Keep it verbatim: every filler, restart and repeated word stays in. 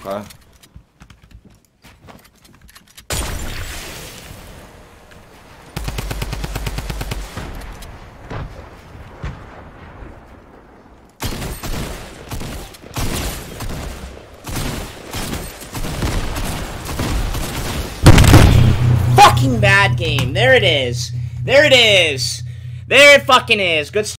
Okay. Fucking bad game. There it is. There it is. There it fucking is. Good